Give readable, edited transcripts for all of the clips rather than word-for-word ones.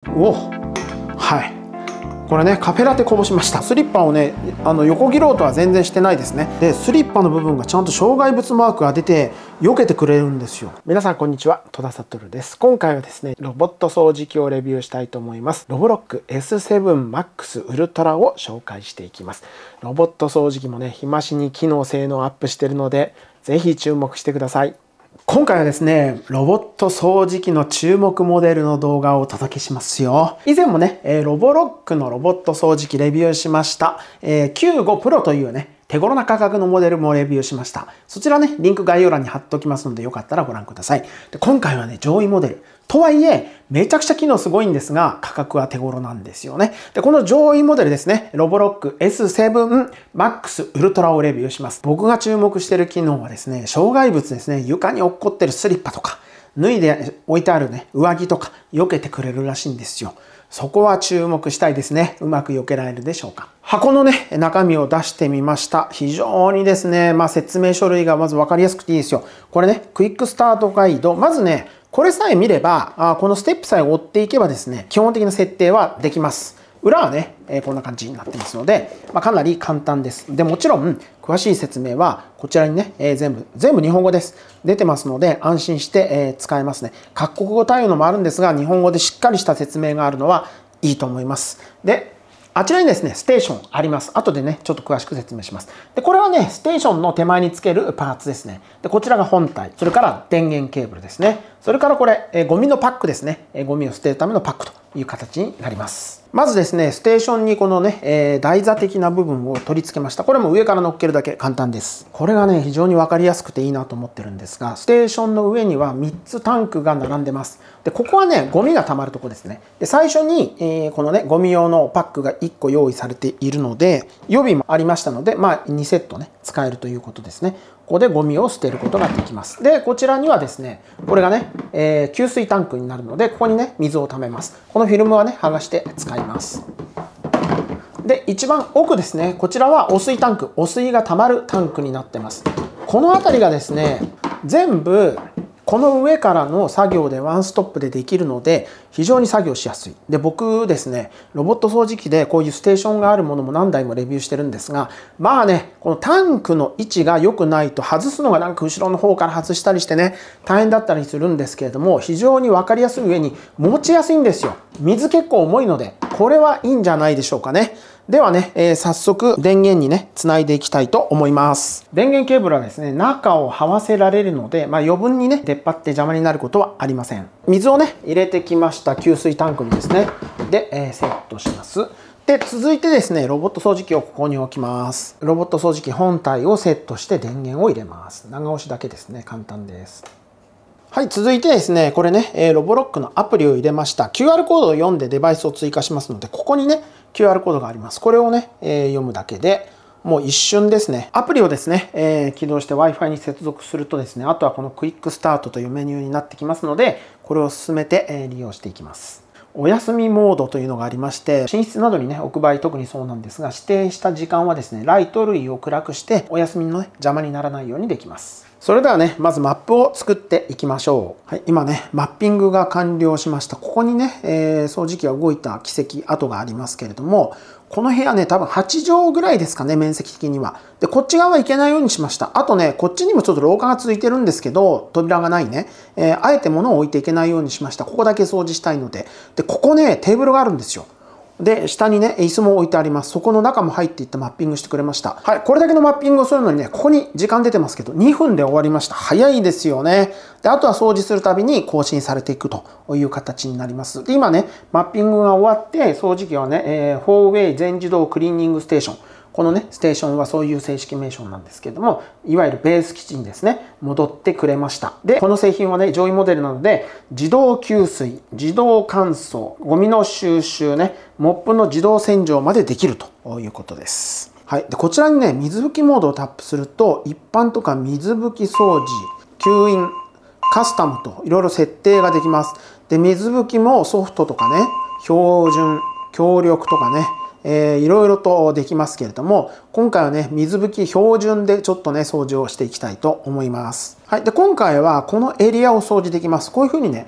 お、はい。これね、カフェラテこぼしました。スリッパをね、横切ろうとは全然してないですね。で、スリッパの部分がちゃんと障害物マークが出て、避けてくれるんですよ。皆さんこんにちは、戸田悟です。今回はですね、ロボット掃除機をレビューしたいと思います。ロボロック S7MAX ウルトラを紹介していきます。ロボット掃除機もね、日増しに機能性能アップしてるので、ぜひ注目してください。今回はですね、ロボット掃除機の注目モデルの動画をお届けしますよ。以前もね、ロボロックのロボット掃除機レビューしました。95 Pro というね、手頃な価格のモデルもレビューしました。そちらね、リンク概要欄に貼っておきますので、よかったらご覧ください。で、今回はね、上位モデル。とはいえ、めちゃくちゃ機能すごいんですが、価格は手頃なんですよね。で、この上位モデルですね、ロボロック S7MAX ウルトラをレビューします。僕が注目している機能はですね、障害物ですね、床に落っこってるスリッパとか、脱いで置いてあるね、上着とか、避けてくれるらしいんですよ。そこは注目したいですね。うまく避けられるでしょうか。箱のね、中身を出してみました。非常にですね、説明書類がまず分かりやすくていいですよ。これね、クイックスタートガイド。まずね、これさえ見れば、このステップさえ追っていけばですね、基本的な設定はできます。裏はね、こんな感じになってますので、かなり簡単です。で、もちろん、詳しい説明は、こちらにね、全部日本語です。出てますので、安心して、使えますね。各国語対応のもあるんですが、日本語でしっかりした説明があるのはいいと思います。で、あちらにですね、ステーションあります。後でね、ちょっと詳しく説明します。で、これはね、ステーションの手前につけるパーツですね。で、こちらが本体。それから電源ケーブルですね。それからこれ、ゴミのパックですね。ゴミを捨てるためのパックという形になります。まずですね、ステーションにこのね、台座的な部分を取り付けました。これも上から乗っけるだけ簡単です。これがね、非常にわかりやすくていいなと思ってるんですが、ステーションの上には3つタンクが並んでます。で、ここはね、ゴミが溜まるとこですね。で、最初に、このね、ゴミ用のパックが1個用意されているので、予備もありましたので、2セットね、使えるということですね。ここでゴミを捨てることができます。で、こちらにはですね、これがね、給水タンクになるので、ここにね、水を溜めます。このフィルムはね、剥がして使います。で、一番奥ですね、こちらは汚水タンク、汚水が溜まるタンクになってます。この辺りがですね、全部、この上からの作業でワンストップでできるので非常に作業しやすい。で、僕ですね、ロボット掃除機でこういうステーションがあるものも何台もレビューしてるんですが、このタンクの位置が良くないと外すのがなんか後ろの方から外したりしてね、大変だったりするんですけれども、非常に分かりやすい上に持ちやすいんですよ。水結構重いので、これはいいんじゃないでしょうかね。ではね、早速電源にね、つないでいきたいと思います。電源ケーブルはですね、中を這わせられるので、余分にね、出っ張って邪魔になることはありません。水をね、入れてきました給水タンクにですね。で、セットします。で、続いてですね、ロボット掃除機をここに置きます。ロボット掃除機本体をセットして電源を入れます。長押しだけですね、簡単です。はい、続いてですね、これね、ロボロックのアプリを入れました。QR コードを読んでデバイスを追加しますので、ここにね、QR コードがあります。これをね、読むだけで、もう一瞬ですね。アプリをですね、起動して Wi-Fi に接続するとですね、あとはこのクイックスタートというメニューになってきますので、これを進めて利用していきます。お休みモードというのがありまして、寝室などにね、置く場合特にそうなんですが、指定した時間はですね、ライト類を暗くして、お休みのね、邪魔にならないようにできます。それではね、まずマップを作っていきましょう。はい、今ね、マッピングが完了しました。ここにね、掃除機が動いた軌跡跡がありますけれども、この部屋ね、多分8畳ぐらいですかね、面積的には。で、こっち側は行けないようにしました。あとね、こっちにもちょっと廊下が続いてるんですけど、扉がないね。あえて物を置いていけないようにしました。ここだけ掃除したいので。で、ここね、テーブルがあるんですよ。で、下にね、椅子も置いてあります。そこの中も入っていってマッピングしてくれました。はい、これだけのマッピングをするのにね、ここに時間出てますけど、2分で終わりました。早いですよね。で、あとは掃除するたびに更新されていくという形になります。で、今ね、マッピングが終わって、掃除機はね、4way 全自動クリーニングステーション。このね、ステーションはそういう正式名称なんですけれども、いわゆるベース基地にですね、戻ってくれました。で、この製品はね、上位モデルなので、自動給水、自動乾燥、ゴミの収集ね、モップの自動洗浄までできるということです。はい。で、こちらにね、水拭きモードをタップすると、一般とか水拭き掃除、吸引、カスタムといろいろ設定ができます。で、水拭きもソフトとかね、標準、強力とかね、いろいろとできますけれども、今回はね、水拭き標準でちょっとね、掃除をしていきたいと思います。はい。で、今回はこのエリアを掃除できます。こういうふうにね、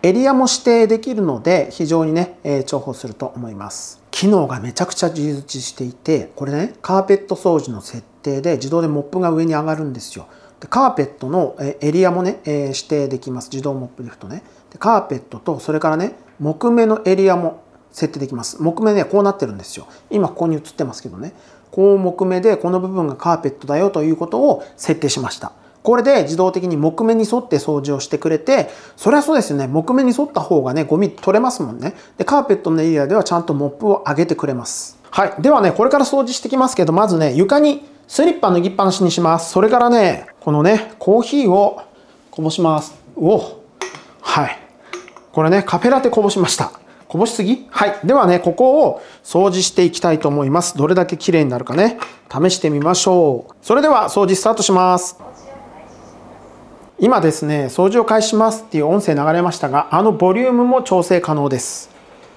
エリアも指定できるので非常にね、重宝すると思います。機能がめちゃくちゃ充実していて、これね、カーペット掃除の設定で自動でモップが上に上がるんですよ。でカーペットのエリアもね、指定できます。自動モップリフトね。でカーペットとそれからね、木目のエリアも設定できます。木目ね、こうなってるんですよ。今ここに映ってますけどね。こう木目でこの部分がカーペットだよということを設定しました。これで自動的に木目に沿って掃除をしてくれて、それはそうですよね。木目に沿った方がね、ゴミ取れますもんね。で、カーペットのエリアではちゃんとモップを上げてくれます。はい。ではね、これから掃除してきますけど、まずね、床にスリッパ脱ぎっぱなしにします。それからね、このね、コーヒーをこぼします。はい。これね、カフェラテこぼしました。こぼしすぎ？はい。ではね、ここを掃除していきたいと思います。どれだけ綺麗になるかね、試してみましょう。それでは掃除スタートします。今ですね、掃除を開始しますっていう音声流れましたが、ボリュームも調整可能です。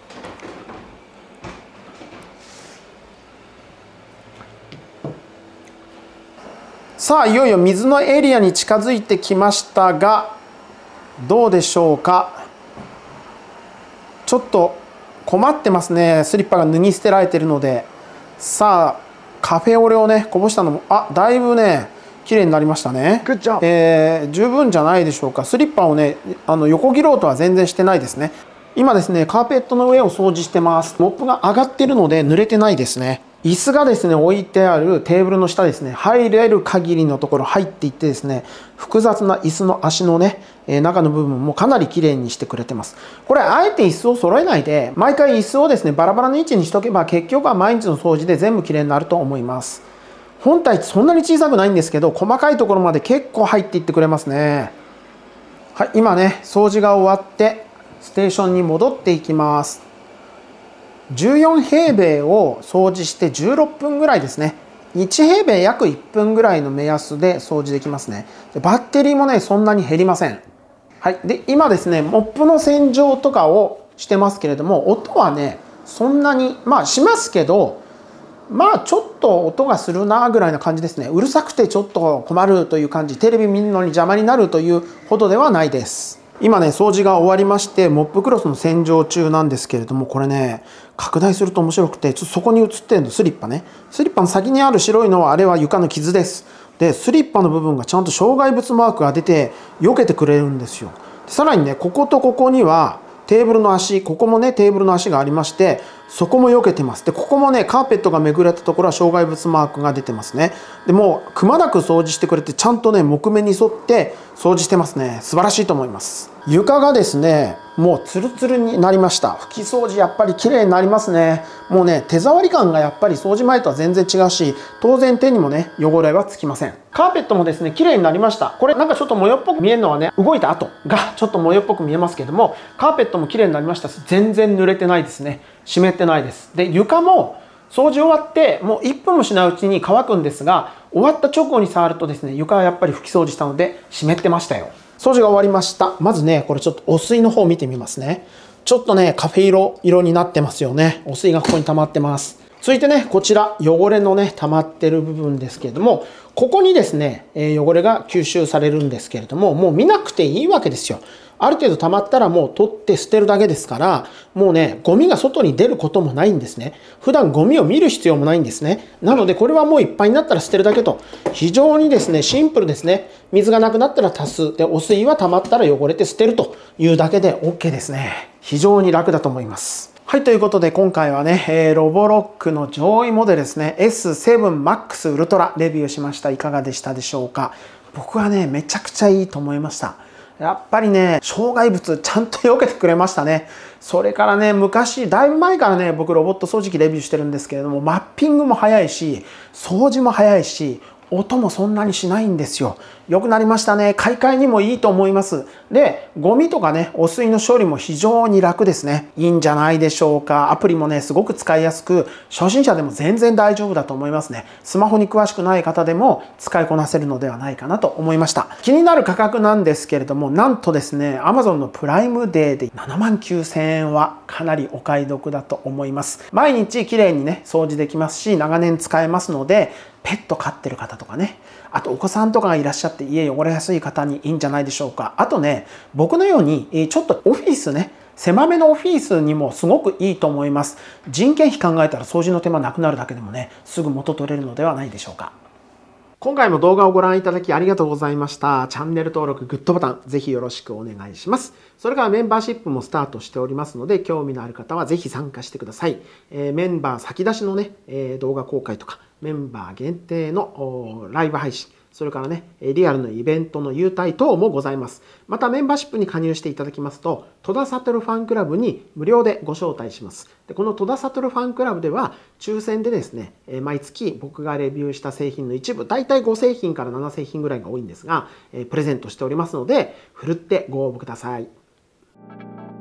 さあ、いよいよ水のエリアに近づいてきましたが、どうでしょうか。ちょっと困ってますね。スリッパが脱ぎ捨てられているので。さあ、カフェオレをね、こぼしたのも、だいぶね、綺麗になりましたね。十分じゃないでしょうか。スリッパをね、横切ろうとは全然してないですね。今ですね、カーペットの上を掃除してます。モップが上がってるので濡れてないですね。椅子がですね、置いてあるテーブルの下ですね、入れる限りのところ入っていってですね、複雑な椅子の足のね、中の部分もかなり綺麗にしてくれてます。これ、あえて椅子を揃えないで、毎回椅子をですね、バラバラの位置にしとけば、結局は毎日の掃除で全部綺麗になると思います。本体そんなに小さくないんですけど、細かいところまで結構入っていってくれますね。はい、今ね、掃除が終わって、ステーションに戻っていきます。14平米を掃除して16分ぐらいですね。1平米約1分ぐらいの目安で掃除できますね。バッテリーもね、そんなに減りません。はい。で、今ですね、モップの洗浄とかをしてますけれども、音はね、そんなに、しますけど、ちょっと音がするなぐらいな感じですね。うるさくてちょっと困るという感じ、テレビ見るのに邪魔になるというほどではないです。今ね、掃除が終わりまして、モップクロスの洗浄中なんですけれども、これね、拡大すると面白くて、ちょっとそこに映ってるのスリッパね。スリッパの先にある白いのは、あれは床の傷です。で、スリッパの部分がちゃんと障害物マークが出て、避けてくれるんですよ。さらにね、こことここには、テーブルの足、ここもね、テーブルの足がありまして、そこも避けてます。で、ここもね、カーペットがめくれたところは障害物マークが出てますね。で、もう、くまなく掃除してくれて、ちゃんとね、木目に沿って掃除してますね。素晴らしいと思います。床がですね、もうツルツルになりました。拭き掃除やっぱり綺麗になりますね。もうね、手触り感がやっぱり掃除前とは全然違うし、当然手にもね、汚れはつきません。カーペットもですね、綺麗になりました。これなんかちょっと模様っぽく見えるのはね、動いた後がちょっと模様っぽく見えますけども、カーペットも綺麗になりましたし、全然濡れてないですね。湿ってないです。で、床も掃除終わってもう1分もしないうちに乾くんですが、終わった直後に触るとですね、床はやっぱり拭き掃除したので湿ってましたよ。掃除が終わりました。まずね、これちょっとお水の方を見てみますね。ちょっとね、カフェ色になってますよね。お水がここに溜まってます。続いてね、こちら汚れのね、溜まってる部分ですけれども、ここにですね、汚れが吸収されるんですけれども、もう見なくていいわけですよ。ある程度溜まったらもう取って捨てるだけですから、もうね、ゴミが外に出ることもないんですね。普段ゴミを見る必要もないんですね。なのでこれはもういっぱいになったら捨てるだけと。非常にですね、シンプルですね。水がなくなったら足す。で、お水は溜まったら汚れて捨てるというだけで OK ですね。非常に楽だと思います。はい、ということで今回はね、ロボロックの上位モデルですね、S7MAX ウルトラレビューしました。いかがでしたでしょうか。僕はね、めちゃくちゃいいと思いました。やっぱりね、障害物ちゃんと避けてくれましたね。それからね、昔、だいぶ前からね、僕ロボット掃除機レビューしてるんですけれども、マッピングも早いし、掃除も早いし、音もそんなにしないんですよ。良くなりましたね。買い替えにもいいと思います。で、ゴミとかね、汚水の処理も非常に楽ですね。いいんじゃないでしょうか。アプリもね、すごく使いやすく、初心者でも全然大丈夫だと思いますね。スマホに詳しくない方でも使いこなせるのではないかなと思いました。気になる価格なんですけれども、なんとですね、Amazon のプライムデーで79,000円はかなりお買い得だと思います。毎日綺麗にね、掃除できますし、長年使えますので、 ペット飼ってる方とかね、あとお子さんとかがいらっしゃって家汚れやすい方にいいんじゃないでしょうか。あとね、僕のようにちょっとオフィスね、狭めのオフィスにもすごくいいと思います。人件費考えたら掃除の手間なくなるだけでもね、すぐ元取れるのではないでしょうか。今回も動画をご覧いただきありがとうございました。チャンネル登録、グッドボタン、ぜひよろしくお願いします。それからメンバーシップもスタートしておりますので、興味のある方はぜひ参加してください。メンバー先出しのね、動画公開とか、メンバー限定のライブ配信、それからね、リアルのイベントの優待等もございます。またメンバーシップに加入していただきますと、戸田悟ファンクラブに無料でご招待します。でこの戸田悟ファンクラブでは、抽選でですね、毎月僕がレビューした製品の一部、だいたい5製品から7製品ぐらいが多いんですが、プレゼントしておりますので、ふるってご応募ください。